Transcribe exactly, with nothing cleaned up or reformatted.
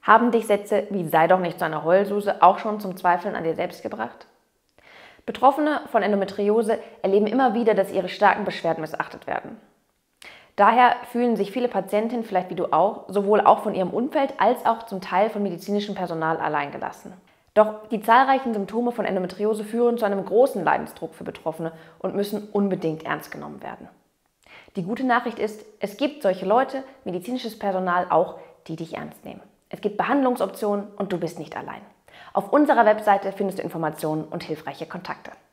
Haben dich Sätze wie „sei doch nicht so eine Heulsuse" auch schon zum Zweifeln an dir selbst gebracht? Betroffene von Endometriose erleben immer wieder, dass ihre starken Beschwerden missachtet werden. Daher fühlen sich viele Patientinnen, vielleicht wie du auch, sowohl auch von ihrem Umfeld als auch zum Teil von medizinischem Personal alleingelassen. Doch die zahlreichen Symptome von Endometriose führen zu einem großen Leidensdruck für Betroffene und müssen unbedingt ernst genommen werden. Die gute Nachricht ist, es gibt solche Leute, medizinisches Personal auch, die dich ernst nehmen. Es gibt Behandlungsoptionen und du bist nicht allein. Auf unserer Webseite findest du Informationen und hilfreiche Kontakte.